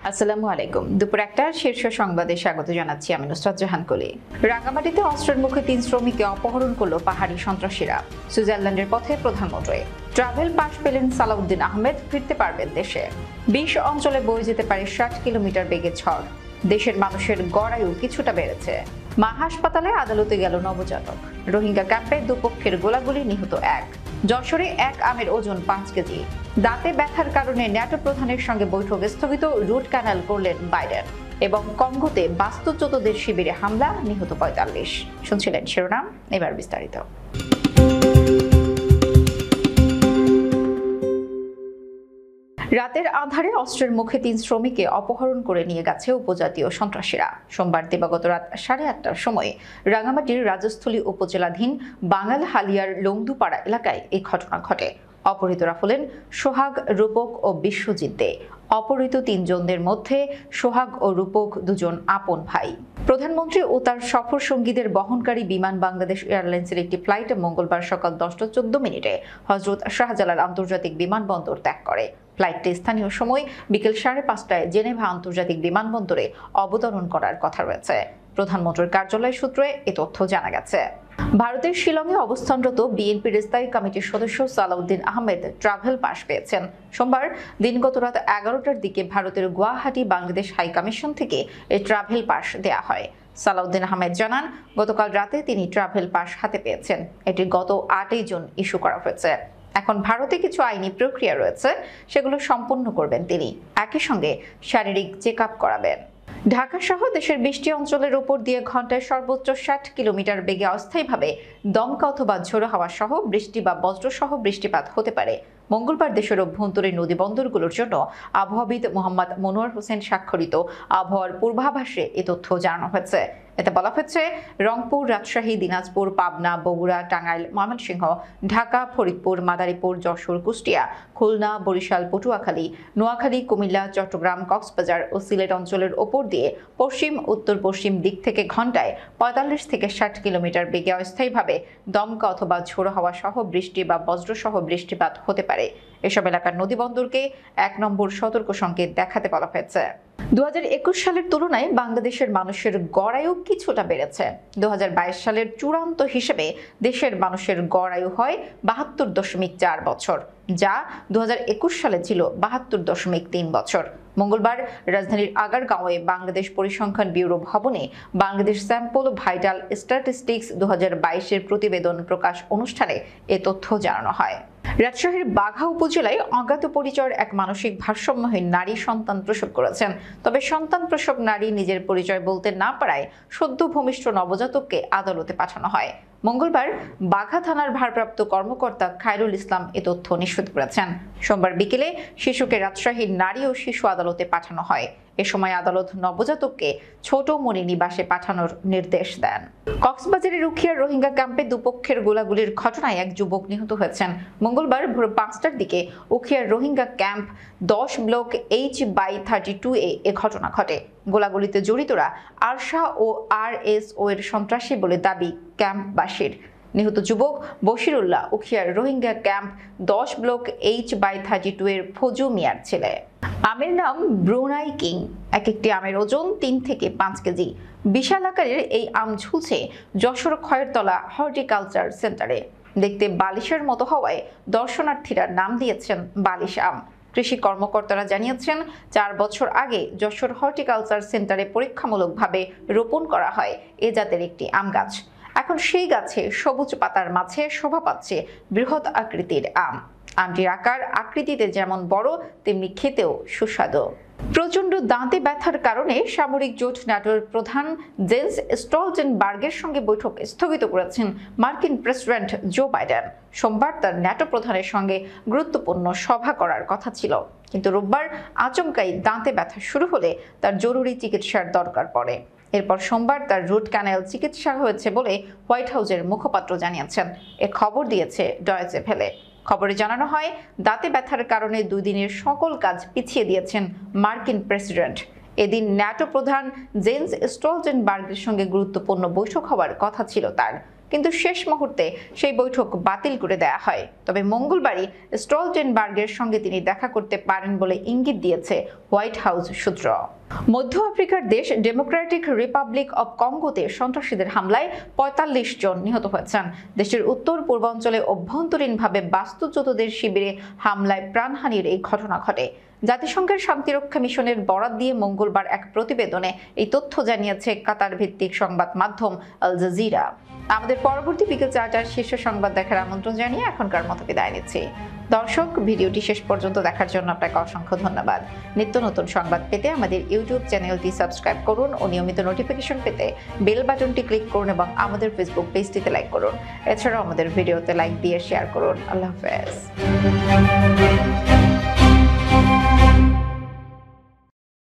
আসসালামু আলাইকুম। দুপুর ১টার শীর্ষ সংবাদে স্বাগত জানাচ্ছি আমি নুসরাত জাহান কলি। রাঙ্গামাটিতে অস্ত্রের মুখে ৩ শ্রমিককে অপহরণ করলো পাহাড়ি সন্ত্রাসীরা। সুইজারল্যান্ডের পথে প্রধানমন্ত্রী। ট্রাভেল পাস পেলেন সালাউদ্দিন আহমেদ, ফিরতে পারবেন দেশে। ২০ অঞ্চলে বয়ে যেতে পারে ৬০ কিলোমিটার বেগে ঝড়। দেশের মানুষের গড় আয়ু কিছুটা বেড়েছে। মা হাসপাতালে, আদালতে গেল নবজাতক। রোহিঙ্গা ক্যাম্পে দুপক্ষের গোলাগুলি, নিহত ১। যশোরে এক আমের ওজন ৫ কেজি। দাঁতে ব্যথার কারণে ন্যাটো প্রধানের সঙ্গে বৈঠক স্থগিত, রুট ক্যানাল করলেন বাইডেন। এবং কঙ্গোতে বাস্তুচ্যুতদের শিবিরে হামলা, নিহত ৪৫। শুনছিলেন শিরোনাম, এবার বিস্তারিত। রাতের আধারে অস্ত্রের মুখে ৩ শ্রমিককে অপহরণ করে নিয়ে গেছে উপজাতীয় সন্ত্রাসীরা। সোমবার দিবাগত রাত ৮:৩০টার সময় রাঙ্গামাটির রাজস্থলী উপজেলাধীন বাঙ্গাল হালিয়ার লংদুপাড়া এলাকায় এই ঘটনা ঘটে। অপহৃতরা হলেন সোহাগ, রূপক ও বিশ্বজিৎ দে। অপহৃত ৩ জনদের মধ্যে সোহাগ ও রূপক দুজন আপন ভাই। প্রধানমন্ত্রী ও তার সফর সঙ্গীদের বহনকারী বিমান বাংলাদেশ এয়ারলাইন্সের একটি ফ্লাইট মঙ্গলবার সকাল ১০টা ১৪ মিনিটে হযরত শাহজালাল আন্তর্জাতিক বিমানবন্দর ত্যাগ করে। ফ্লাইটটি স্থানীয় সময় বিকেল ৫:৩০টায় জেনেভা আন্তর্জাতিক বিমানবন্দরে অবতরণ করার কথা রয়েছে। প্রধানমন্ত্রীর কার্যালয় সূত্রে এ তথ্য জানা গেছে। ভারতের শিলংয়ে অবস্থানরত বিএনপির স্থায়ী কমিটির সদস্য সালাউদ্দিন আহমেদ ট্রাভেল পাস পেয়েছেন। সোমবার দিনগত রাত ১১টার দিকে ভারতের গুয়াহাটি বাংলাদেশ হাই কমিশন থেকে এই ট্রাভেল পাস দেয়া হয়। সালাউদ্দিন আহমেদ জানান, গতকাল রাতে তিনি ট্রাভেল পাস হাতে পেয়েছেন। এটি গত ৮ই জুন ইস্যু করা হয়েছে। এখন ভারতে কিছু আইনি প্রক্রিয়া রয়েছে, সেগুলো সম্পন্ন করবেন তিনি। একই সঙ্গে শারীরিক চেক আপ করাবেন। ঢাকা সহ দেশের ২০টি অঞ্চলের উপর দিয়ে ঘন্টায় সর্বোচ্চ ৬০ কিলোমিটার বেগে অস্থায়ীভাবে দমকা অথবা ঝোড়ো হাওয়া সহ বৃষ্টি বা বজ্রসহ বৃষ্টিপাত হতে পারে। মঙ্গলবার দেশের অভ্যন্তরীণ নদী বন্দরগুলোর জন্য আবহাওয়াবিদ মোহাম্মদ মনোয়ার হোসেন স্বাক্ষরিত আবহাওয়ার পূর্বাভাসে এ তথ্য জানানো হয়েছে। এতে বলা হয়েছে, রংপুর, রাজশাহী, দিনাজপুর, পাবনা, বগুড়া, টাঙ্গাইল, ময়মনসিংহ, ঢাকা, ফরিদপুর, মাদারীপুর, যশোর, কুষ্টিয়া, খুলনা, বরিশাল, পটুয়াখালী, নোয়াখালী, কুমিল্লা, চট্টগ্রাম, কক্সবাজার ও সিলেট অঞ্চলের ওপর দিয়ে পশ্চিম উত্তর পশ্চিম দিক থেকে ঘন্টায় ৪৫ থেকে ৬০ কিলোমিটার বেগে অস্থায়ীভাবে দমকা অথবা ঝোড়ো হাওয়া সহ বৃষ্টি বা বজ্রসহ বৃষ্টিপাত হতে পারে। এসব এলাকার নদীবন্দরকে ১ নম্বর সতর্ক সংকেত দেখাতে বলা হয়েছে। ২০২১ সালের তুলনায় বাংলাদেশের মানুষের গড় আয়ু কিছুটা বেড়েছে। ২০২২ সালের চূড়ান্ত হিসেবে দেশের মানুষের গড় আয়ু হয় ৭২.৪ বছর, যা ২০২১ সালে ছিল ৭২.৩ বছর। মঙ্গলবার রাজধানীর আগারগাঁওয়ে বাংলাদেশ পরিসংখ্যান ব্যুরো ভবনে বাংলাদেশ স্যাম্পল ভাইটাল স্ট্যাটিস্টিক্স ২০২২-এর প্রতিবেদন প্রকাশ অনুষ্ঠানে এ তথ্য জানানো হয়। রাজশাহীর বাঘা উপজেলায় অজ্ঞাত পরিচয়ের এক মানসিক ভারসাম্যহীন নারী সন্তান প্রসব করেছেন। তবে সন্তান প্রসব নারী নিজের পরিচয় বলতে না পারায় সদ্য ভূমিষ্ঠ নবজাতককে আদালতে পাঠানো হয়। মঙ্গলবার বাঘা থানার ভারপ্রাপ্ত কর্মকর্তা খায়রুল ইসলাম এ তথ্য নিশ্চিত করেছেন। সোমবার বিকেলে শিশুকে রাজশাহীর নারী ও শিশু আদালতে পাঠানো হয়। এ সময় আদালত নবজাতককে ছোট মণি নিবাসে পাঠানোর নির্দেশ দেন। কক্সবাজারের উখিয়ার রোহিঙ্গা ক্যাম্পে দুপক্ষের গোলাগুলির ঘটনায় এক যুবক নিহত হয়েছেন। মঙ্গলবার ভোর ৫টার দিকে উখিয়ার রোহিঙ্গা ক্যাম্প ১০ ব্লক H/32 এ ঘটনা ঘটে। গোলাগুলিতে জড়িতরা আরশা ও RSO এর সন্ত্রাসী বলে দাবি ক্যাম্পবাসীর। নিহত যুবক বশিরুল্লাহ উখিয়ার রোহিঙ্গা ক্যাম্প ১০ ব্লক H/32 এর ফজু মিয়ার ছেলে। আমের নাম ব্রুনাই কিং। একটি আমের ওজন ৩ থেকে ৫ কেজি। বিশাল আকারের এই আম ঝুলছে যশোর খয়েরতলা হর্টিকালচার সেন্টারে। দেখতে বালিশের মতো হওয়ায় দর্শনার্থীরা নাম দিয়েছেন বালিশ আম। কৃষি কর্মকর্তারা জানিয়েছেন, ৪ বছর আগে যশোর হর্টিকালচার সেন্টারে পরীক্ষামূলকভাবে রোপণ করা হয় এ জাতের একটি আম গাছ। এখন সেই গাছে সবুজ পাতার মাঝে শোভা পাচ্ছে বৃহৎ আকৃতির আম। আমটির আকার আকৃতিতে যেমন বড়, তেমনি খেতেও সুস্বাদু। প্রচণ্ড দাঁতে ব্যথার কারণে সামরিক জোট ন্যাটোর প্রধান জেন্স স্টলটেনবার্গের সঙ্গে বৈঠক স্থগিত করেছেন মার্কিন প্রেসিডেন্ট জো বাইডেন। সোমবার তার ন্যাটো প্রধানের সঙ্গে গুরুত্বপূর্ণ সভা করার কথা ছিল, কিন্তু রোববার আচমকাই দাঁতে ব্যথা শুরু হলে তার জরুরি চিকিৎসার দরকার পড়ে। এরপর সোমবার তার রুট ক্যানাল চিকিৎসা হয়েছে বলে হোয়াইট হাউসের মুখপাত্র জানিয়েছেন। এ খবর দিয়েছে ডয়েচে ভেলে। খবরে জানানো হয়, দাঁতে ব্যথার কারণে ২ দিনের সকল কাজ পিছিয়ে দিয়েছেন মার্কিন প্রেসিডেন্ট। এদিন ন্যাটো প্রধান জেন্স স্টলটেনবার্গের সঙ্গে গুরুত্বপূর্ণ বৈঠক হওয়ার কথা ছিল তার। কিন্তু শেষ মুহূর্তে সেই বৈঠক বাতিল করে দেয়া হয়। তবে মঙ্গলবারই স্টলটেনবার্গের সঙ্গে তিনি দেখা করতে পারেন বলে ইঙ্গিত দিয়েছে হোয়াইট হাউস সূত্র। মধ্য আফ্রিকার দেশ ডেমোক্রেটিক রিপাবলিক অব কঙ্গোতে সন্ত্রাসীদের হামলায় ৪৫ জন নিহত হয়েছেন। দেশের উত্তর পূর্বাঞ্চলে অভ্যন্তরীণভাবে বাস্তুচ্যুতদের শিবিরে হামলায় প্রাণহানির এই ঘটনা ঘটে। জাতিসংঘের শান্তিরক্ষা মিশনের বরাত দিয়ে মঙ্গলবার এক প্রতিবেদনে এই তথ্য জানিয়েছে কাতার ভিত্তিক সংবাদ মাধ্যম আল জাজিরা। আমাদের পরবর্তী বিকেল ৪টার শীর্ষ সংবাদ দেখার আমন্ত্রণ জানিয়ে এখনকার মতো বিদায় নিচ্ছি। দর্শক, ভিডিওটি শেষ পর্যন্ত দেখার জন্য আপনাকে অসংখ্য ধন্যবাদ। নিত্য নতুন সংবাদ পেতে আমাদের ইউটিউব চ্যানেলটি সাবস্ক্রাইব করুন ও নিয়মিত নোটিফিকেশন পেতে বেল বাটনটি ক্লিক করুন এবং আমাদের ফেসবুক পেজটিতে লাইক করুন। এছাড়াও আমাদের ভিডিওতে লাইক দিয়ে শেয়ার করুন। আল্লাহ হাফেজ।